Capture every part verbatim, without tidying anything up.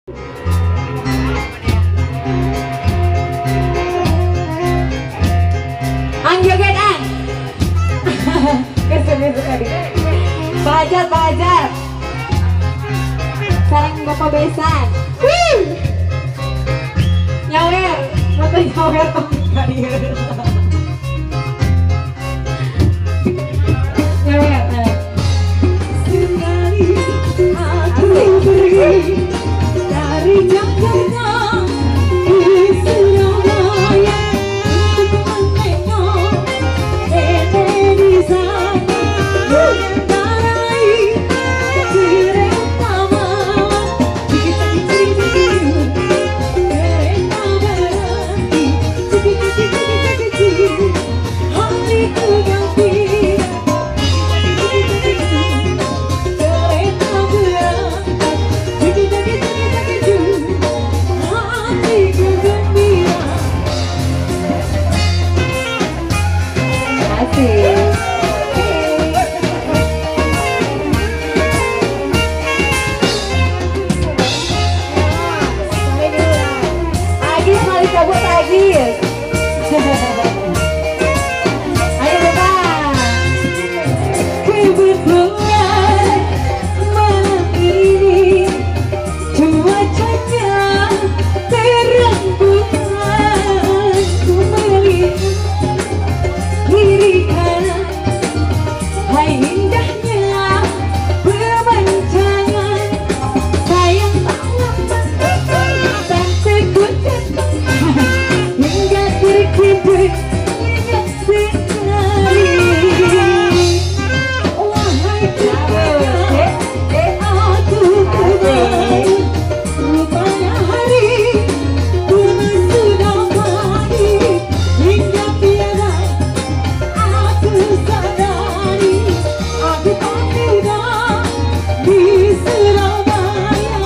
Angjoget ang kesini sekali. Bajat bajat. Sarang bapak besan. Nyawer, mata nyawer kali. Nyawer. Sekali aku pergi dari Jakarta di Surabaya untuk menengok nenek di sana mengendarai kereta malam. Kereta berhenti, hatiku gembira. Kereta berangkat, hatiku gembira. Asik. Agis mari cabut Agis. Ayo Bapak. Kebetulan malam ini cuacanya terang bulan, ku melihat kiri kanan, hai indahnya pemandangan. Sayang malam tak sekutan hingga terkejut ingat sekali. Wahai kepada aku kembali, rupanya hari ini sudah pagi hingga tiada aku sadari aku tak tiba di Surabaya.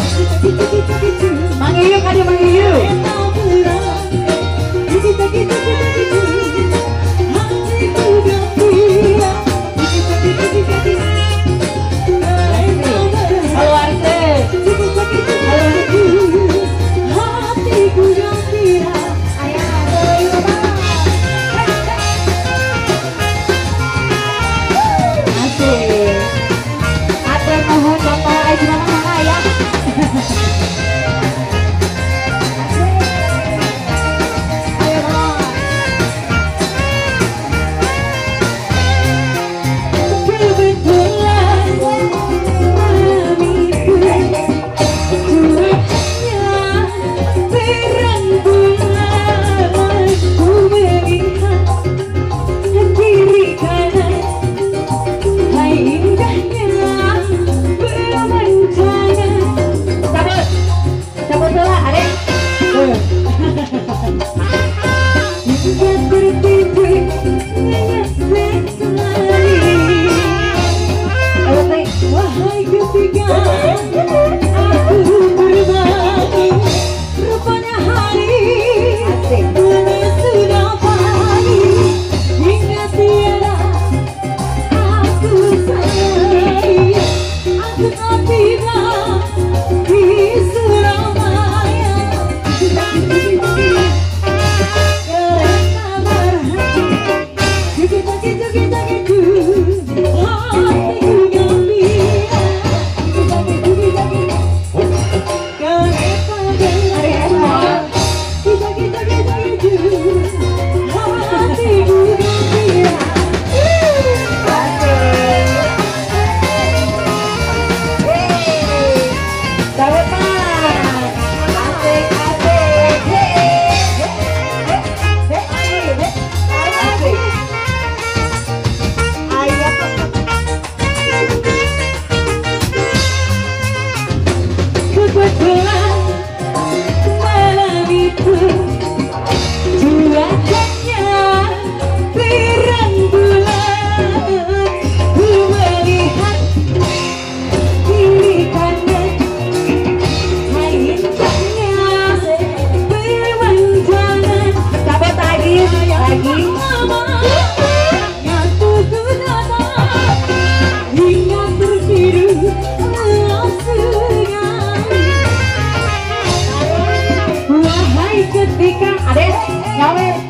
Mang Iyuk ada Mang Iyuk. Halo Arte. Hatiku gembira. Ayo asik. Atur mohon Bapak ayo mana ya. Ayo Bang. Kebetulan malam itu cuacanya terang bulan, ku melihat kiri kanan, hai indahnya pemandangan. Cabut, cabut bola, adek. Hingga tertidur ingat sekali. Wahai ketika aku berbagi, rupanya hari ini sudah pagi hingga tiada aku sadari aku tak tiba di Surabaya. Kereta berhenti, jugit-jugit-jugit-jugit, hatiku gembira. Jugit-jugit-jugit-jugit, kereta berhenti, jugit-jugit-jugit, hatiku gembira. Selamat Pak. Asik, asik. Asik. Ayo. Kebetulan malam itu cuacanya terang bulan, ku melihat kiri kanan, hai indahnya pemandangan. Sahabat lagi, lagi. Ngantukku datang hingga tertidur langsung. Gawe